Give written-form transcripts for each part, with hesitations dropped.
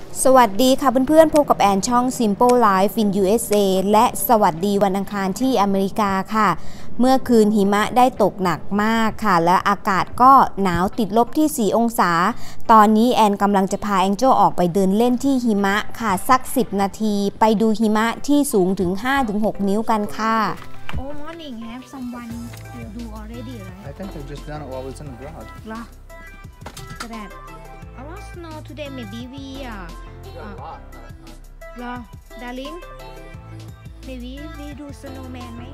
สวัสดีค่ะเพื่อนๆพบกับแอนช่อง Simple Life in USA และสวัสดีวันอังคารที่อเมริกาค่ะเมื่อคืนหิมะได้ตกหนักมากค่ะและอากาศก็หนาวติดลบที่4องศาตอนนี้แอนกำลังจะพาแองเจิลออกไปเดินเล่นที่หิมะค่ะสัก10นาทีไปดูหิมะที่สูงถึง 5-6 นิ้วกันค่ะ Oh morning have someone do already right I think they just done it while it's in the garage. เหรอ so that a lot snow today maybe weเหรอ darling maybe we do snowman ไหม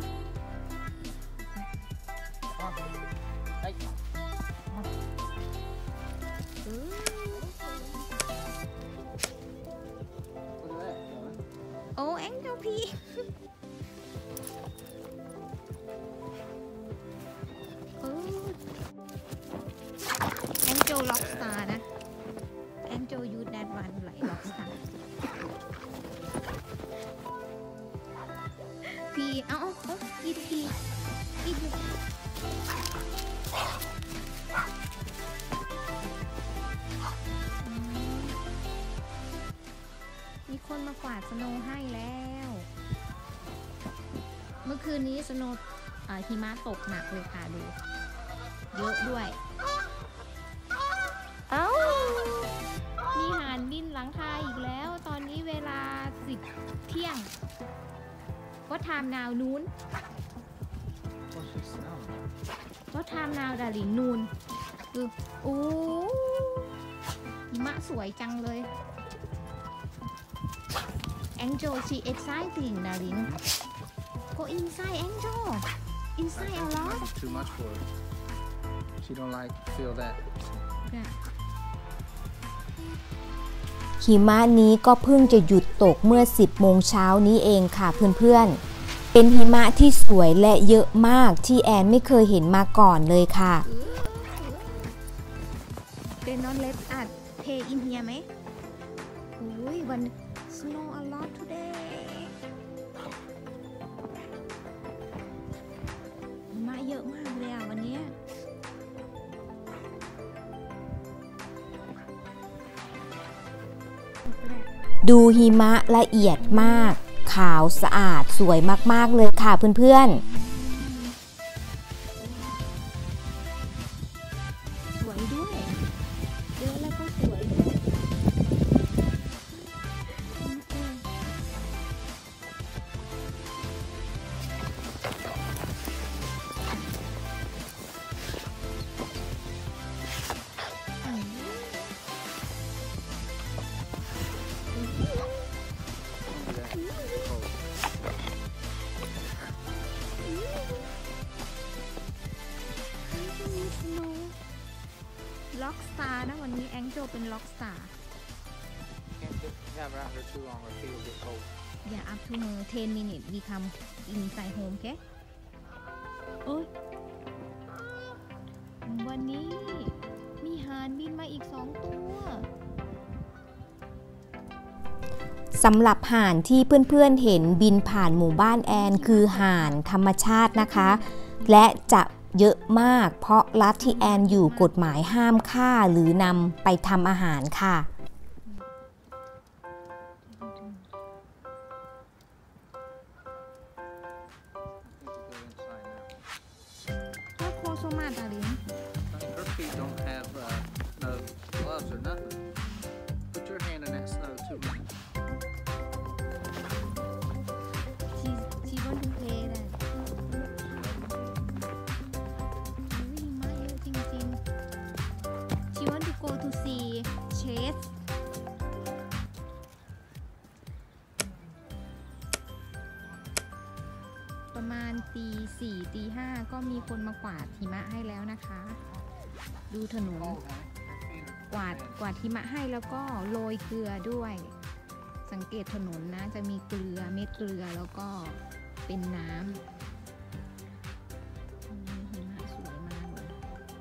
โอ้แองเจิลพี่แองเจิลล็อกสตาร์นะแองเจิลยูดแดดวันไหลล็อกสตาร์พี่เอาอีกทีอีกมีคนมากวาดสโนว์ให้แล้วเมื่อคืนนี้สโนว์หิมะตกหนักเลยค่ะดูเยอะด้วยเอ้ามีห่านบินหลังคาอีกแล้วตอนนี้เวลา10 เที่ยงก็ไทม์นาวนู้นก็ไทม์นาวดาริงนูนคือโอ้หิมะสวยจังเลยAngel she exciting darling go inside Angel inside a lot Too much for her. She don't feel that. หิมะนี้ก็เพิ่งจะหยุดตกเมื่อ10 โมงเช้านี้เองค่ะเพื่อนๆเป็นหิมะที่สวยและเยอะมากที่แอนไม่เคยเห็นมาก่อนเลยค่ะเป็นนอนเลสอัดเพย์อินเฮียไหมโอ้ยวัน snow a lot today หิมะเยอะมากเลยอ่ะวันนี้ดูหิมะละเอียดมากขาวสะอาดสวยมากๆเลยค่ะเพื่อนๆสวยด้วยเยอะแล้วก็สวยล็อกสตาร์นะวันนี้แองเจิลเป็นล็อกสตาร์ Can't have her out here too long or she will get cold. Yeah up to her 10 minutes we come inside home okay โอ้ยวันนี้มีห่านบินมาอีก2 ตัวสำหรับห่านที่เพื่อนๆเห็นบินผ่านหมู่บ้านแอนคือห่านธรรมชาตินะคะและจะเยอะมากเพราะรัฐที่แอนอยู่กฎหมายห้ามฆ่าหรือนำไปทำอาหารค่ะถ้าโคโซมาตาลิน Her feet don't have no gloves or nothing. Put your hand in that snow too. she want to play that หิมะเยอะจริงๆ she want to go to see Chase ประมาณตี 4 ตี 5ก็มีคนมากวาดหิมะให้แล้วนะคะดูถนนกวาดหิมะให้แล้วก็โรยเกลือด้วยสังเกตถนนนะจะมีเกลือเม็ดเกลือแล้วก็เป็นน้ำหิมะสวยมากเลย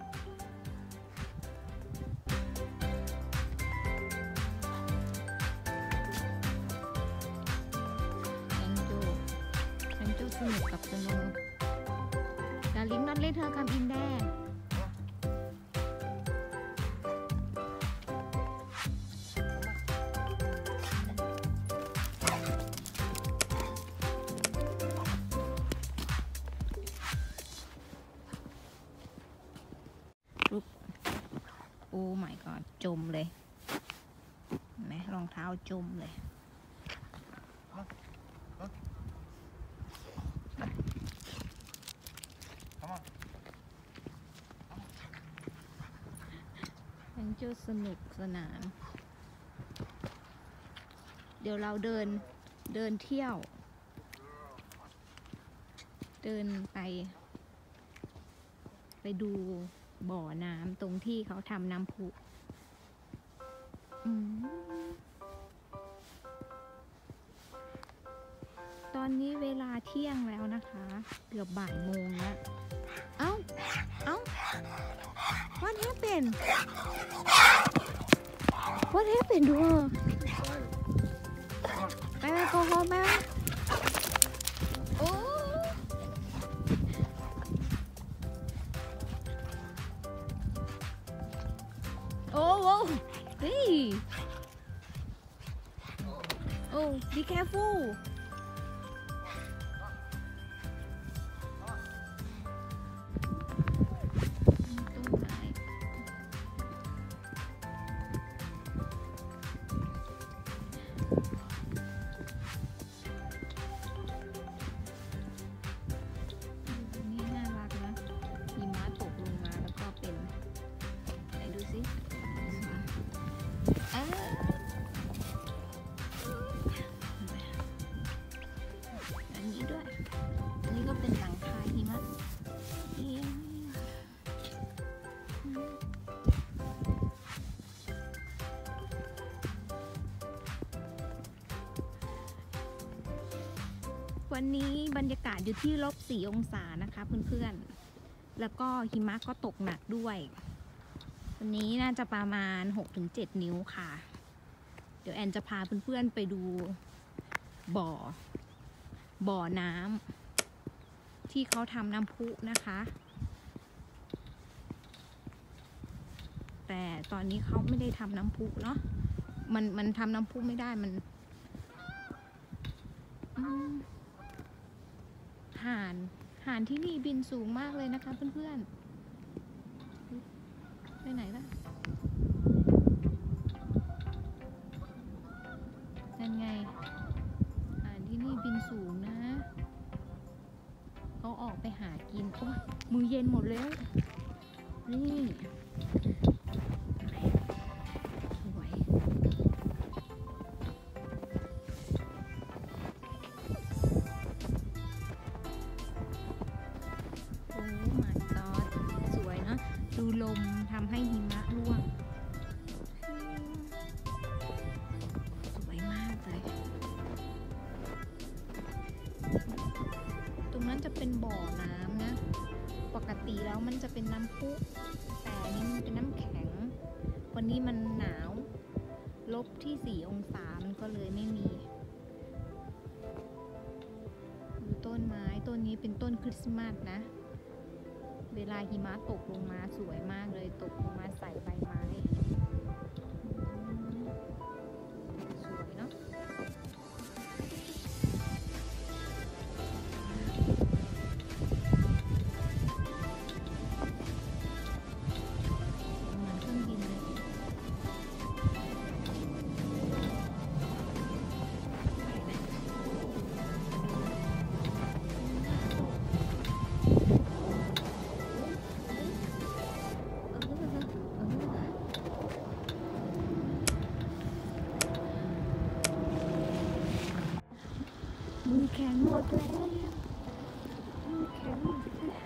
แองเจิลสนุกกับสโนว์ดาริงนัดเล่นเธอคำอินแดง เจมเลยเห็นไหมรองเท้าจมเลยยังจะสนุกสนาน เดี๋ยวเราเดินเที่ยว เดินไปดูบ่อน้ำตรงที่เขาทำน้ำพุตอนนี้เวลาเที่ยงแล้วนะคะเกือบบ่ายโมงแล้ว เอ้า What happened What happened to her ไปgo home ไหมโอ้โอ้เฮ้ยโอ้ be careful อันนี้ด้วย อันนี้ก็เป็นหลังคาหิมะวันนี้บรรยากาศอยู่ที่-4 องศานะคะเพื่อนๆ แล้วก็หิมะก็ตกหนักด้วย วันนี้น่าจะประมาณ 6-7 นิ้วค่ะ เดี๋ยวแอนจะพาเพื่อนๆไปดูบ่อน้ำที่เขาทำน้ำพุนะคะ แต่ตอนนี้เขาไม่ได้ทำน้ำพุเนาะมันทำน้ำพุไม่ได้มันห่านที่นี่บินสูงมากเลยนะคะเพื่อนๆไปไหนล่ะนั่นไงห่านที่นี่บินสูงนะเขาออกไปหากินโอ้มือเย็นหมดแล้วนี่สวยโอ้ my god สวยนะดูลมทำให้หิมะร่วงสวยมากเลยตรงนั้นจะเป็นบ่อน้ำนะปกติแล้วมันจะเป็นน้ำพุแต่อันนี้มันเป็นน้ำแข็งวันนี้มันหนาวลบที่4 องศามันก็เลยไม่มีดูต้นไม้ต้นนี้เป็นต้นคริสต์มาสนะเวลาหิมะตกลงมาสวยมากเลยตกลงมาใส่ใบไม้สวยเนาะเหมือนเครื่องบินเลยมือแข็งหมดแล้วมือแข็งหมด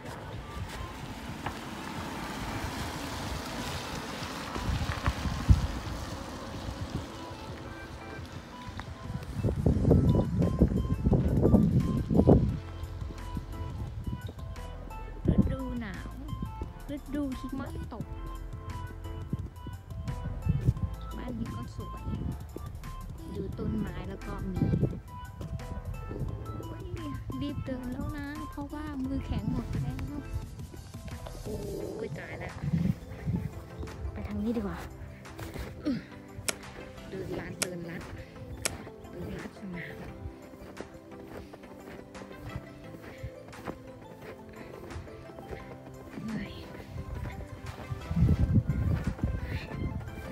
ฤดูหนาวฤดูหิมะตกบ้านนี้ก็สวยดูต้นไม้แล้วก็มีรีบเดินแล้วนะเพราะว่ามือแข็งหมดแล้วโอ้ยตายแล้วไปทางนี้ดีกว่าเดินลัดสนามเหนื่อย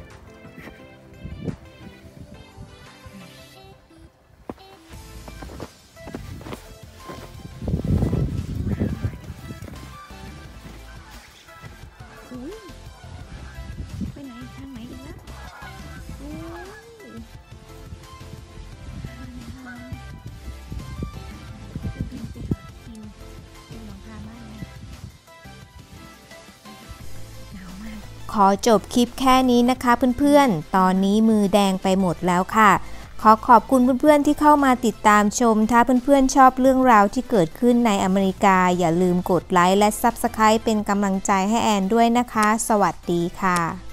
ขอจบคลิปแค่นี้นะคะเพื่อนๆตอนนี้มือแดงไปหมดแล้วค่ะขอขอบคุณเพื่อนๆที่เข้ามาติดตามชมถ้าเพื่อนๆชอบเรื่องราวที่เกิดขึ้นในอเมริกาอย่าลืมกดไลค์และ Subscribe เป็นกำลังใจให้แอนด้วยนะคะสวัสดีค่ะ